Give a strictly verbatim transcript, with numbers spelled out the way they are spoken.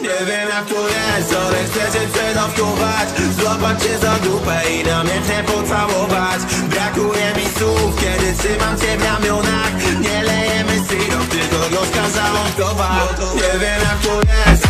Nie wiem jak to jest, ale chcę cię przedawkować, złapać cię za dupę i namiętnie pocałować. Brakuje mi słów, kiedy trzymam cię w ramionach. Nie lejemy syrop, tylko gorzka zamontować. Nie wiem jak to jest,